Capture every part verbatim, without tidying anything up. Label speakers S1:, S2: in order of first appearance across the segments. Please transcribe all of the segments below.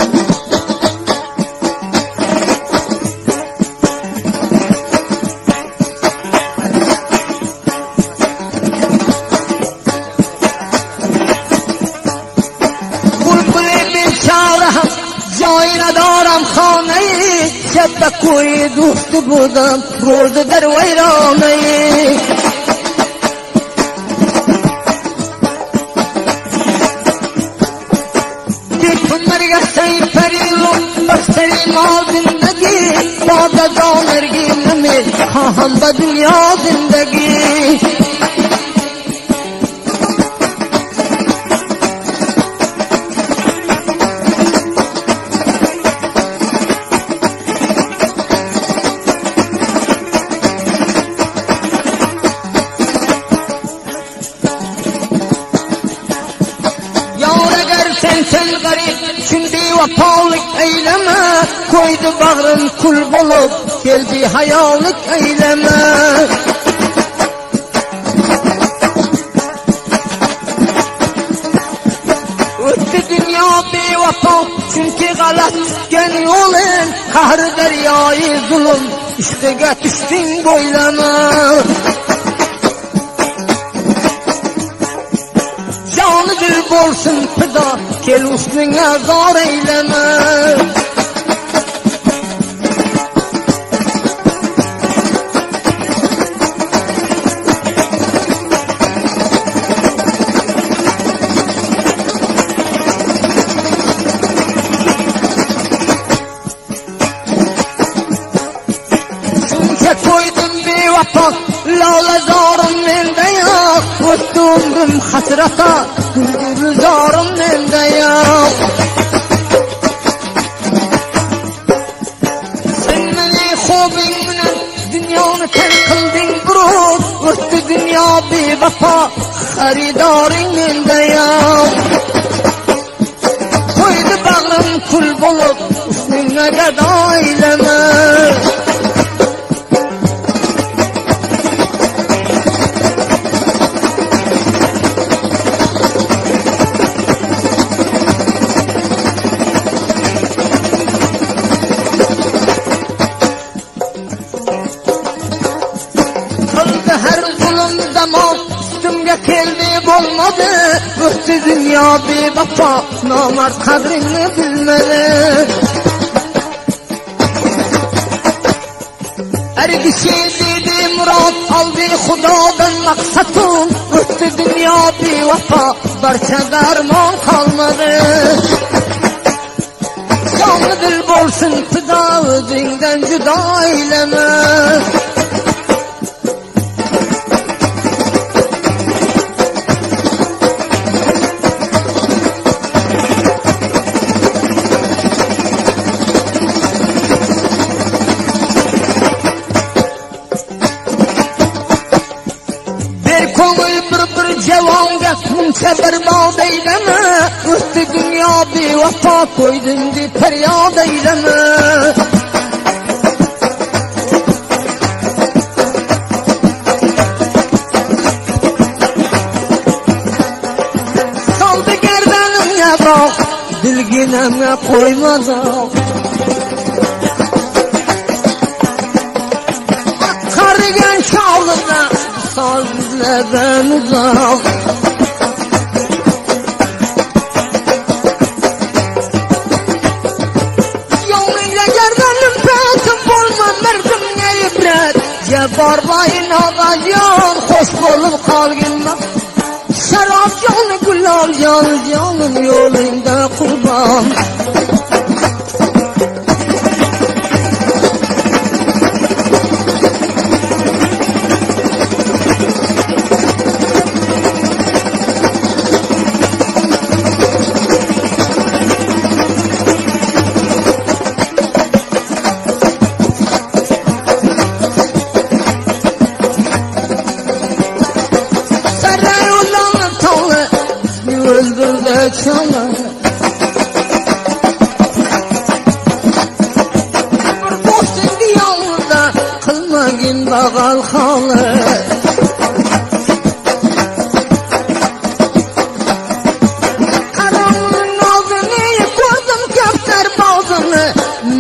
S1: ندارم خانه شب کوی دوست بودم روز در ویرانه دیکھ مرگ سی پریلم بسری ما زندگی بعد دانرگی نمی خواهم به دنیا زندگی sen garip şimdi vafalık eyleme koydu bağrın kul bulup geldi hayalık eyleme öttü dünya bir vafa çünkü galat gel yolun kahrı deryayı zulüm üstüge düştün boylama canıdır bolsun pıda gel üstüne zar eyleme çünkü koydum bir vatan lale zarım mende yok öttüğümdüm hasrata güldür zarım mende yok sen beni hobinle dünyanı terk kıldın buruk öttü dünya bir vefa haridarın mende yok koydu bağrım kul bulup üstüne geda eyleme üstümge keldi olmadı öttü dünya bir vefa namert kadrini bilmedi ergişi dedi murat aldı Xudodan maksatım öttü dünya bir vefa barcha derman kalmadı canı dil bolsun fida özünden juda eyleme cevanga buncha berbod eyleme öttü dünya bir vefa koydun di feryod eyleme saldı gerdanimga bog' dilginamga qo'ymadi qarigan chog'imda sozlagan uzoq yoningga gerdanim patim bo'lma mardimga ibrat jaborbayin ovajon xo'sh bo'lib qolginma sharob joni gullar joni jonim yo'lingda qurbon öldürdü çala dostun diyarında kılmagin bağal halı karanlığın ağzını koydum kapta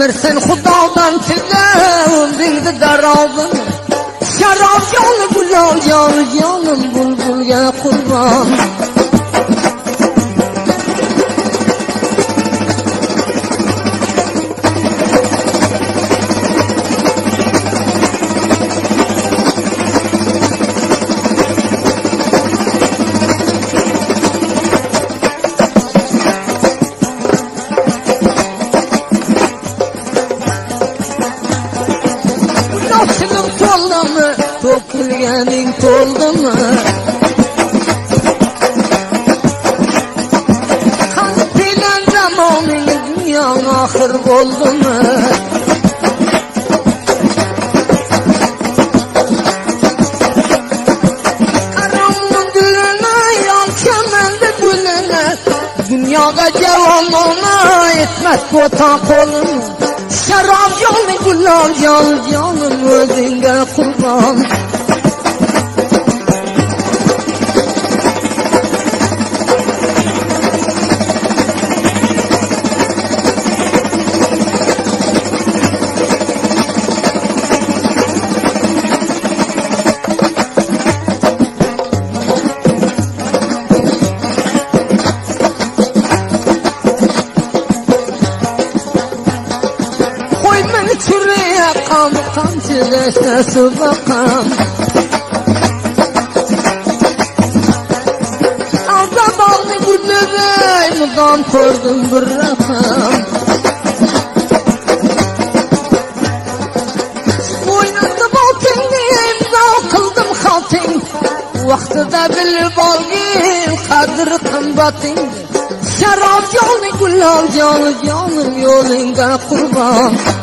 S1: Emirsen Xudodan tilda o'zingni darobin sharob joni gulol joni jonim bulbulga qurbon To'kilganing to'ldimi qani bilan zamoning dunyong oxir bo'ldimi qaramni dilini yolchamandi gulini dunyoga javonona etmas bo'ta qo'lini sharob joni gulol joni jonim o'zingga qurbon Qam qamchilashsa subaqam Aldabog'ni gulliday mudom ko'rdim bir raqam Bo'ynimda botingni imzo qildim xoting Vaqtida bilib olgin qadri qimmating Sharob joni gulol joni jonim yo'lingga qurbon